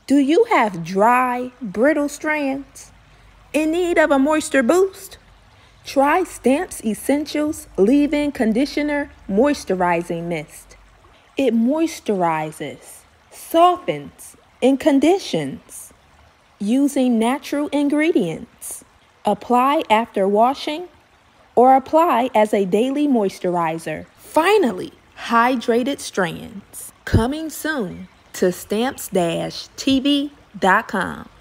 Do you have dry, brittle strands in need of a moisture boost? Try Stamps Essentials Leave-In Conditioner Moisturizing Mist. It moisturizes, softens, and conditions using natural ingredients. Apply after washing or apply as a daily moisturizer. Finally, hydrated strands. Coming soon to stamps-tv.com.